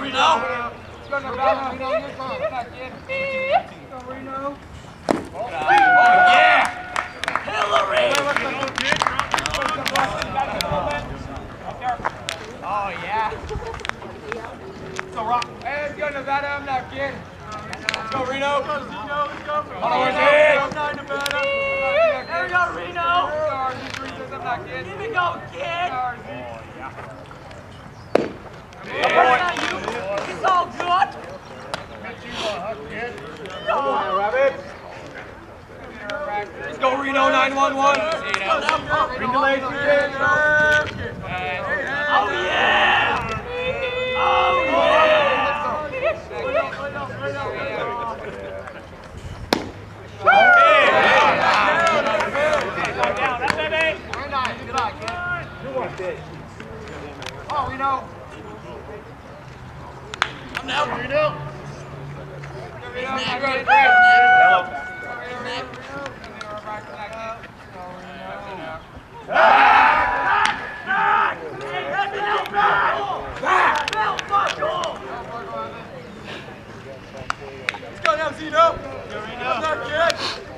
Reno. Let's go, Nevada. Reno, you're fine. Not kid. Let's go, Reno. Oh, yeah. Hillary. Oh, yeah. So rock. Hey, let's go, Nevada. I'm not kid. Let's go, Reno. Let's go, Zeno. Let's go. Oh, Nevada. There we go, Reno. I'm not kid. Here we go, kid. Yeah. It's all good. Go. Let's go, Reno 911. Regulation, kid. Oh, yeah. Oh, yeah. Oh, we know. I'm down. Reno. Let's go now, Zeno. Let's go, kid.